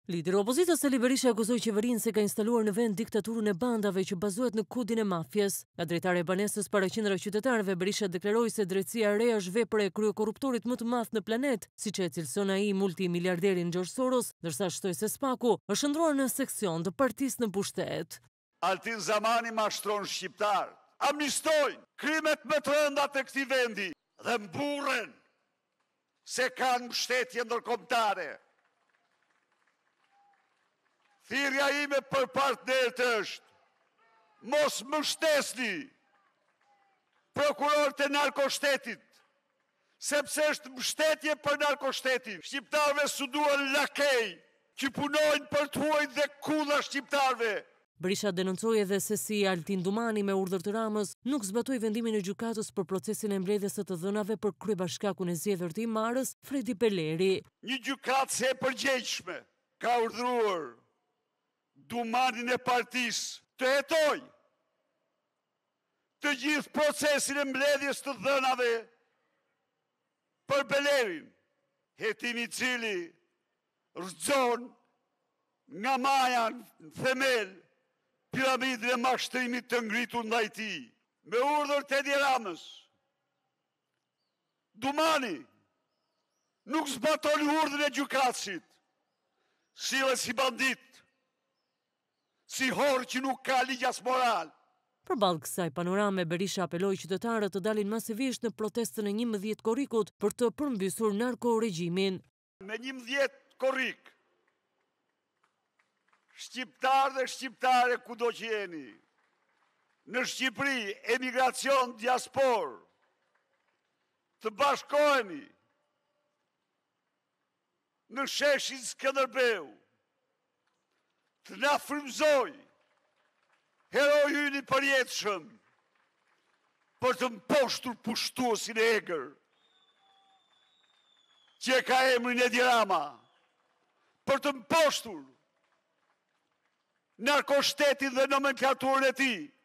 Lideri i opozitës Sali Berisha akuzoi qeverinë se ka instaluar në vend diktaturën e bandave që bazohet në kudin e mafjes. Nga drejtare e banesës para qindra qytetarëve, Berisha deklaroi se drejtësia e re është vepër e kryekorruptorit më të madh në planet, siç e cilëson ai multimiliarderin George Soros, ndërsa shtoi se SPAK-u është ndruar në seksion të partisë në pushtet. Altin Zamani mashtron shqiptar, amnistojnë krimet më të rënda të këtij vendi dhe mburren se kanë mbështetje ndërkombëtare. Thirrja ime për partnerët është, mos mbështesni prokurorët e narkoshtetit, sepse është mbështetje për narkoshtetin. Shqiptarëve s'u duan lakej që punojnë për të huajtur dhe kulla shqiptarëve. Berisha denoncoi edhe se si Altin Dumani me urdhër të Ramës nuk zbatoi vendimin e gjykatës për procesin e mbledhjes së të dhënave për kryebashkiakun e zgjedhur të Imarës, Fredi Peleri. Një gjykatëse e përgjegjshme ka urdhëruar Dumanin e partisë të hetoj të gjithë procesin e mbledhjes të dhënave për Belerin, hetim i cili rrëzon nga maja në themel piramidën e mashtrimit të ngritur ndaj tij. Me urdhër të Edi Ramës, Dumani nuk zbatoi urdhrin e gjykatësit, sillet si bandit, si horë që nuk ka ligj as moral. Përballë kësaj panorame, Berisha apeloi qytetarët të dalin masivisht në protestën e 11 korrikut për të përmbysur narkoregjimin. Me 11 korrik, shqiptar dhe shqiptare kudo që jeni, në Shqipëri, emigracion, diaspor, të bashkoheni në sheshin Skënderbeu, të na frymëzoj heroi ynë i përjetshëm për të mposhtur pushtuesin e egër që ka emrin Edi Rama, për të mposhtur narkoshtetin dhe nomenklaturën e tij.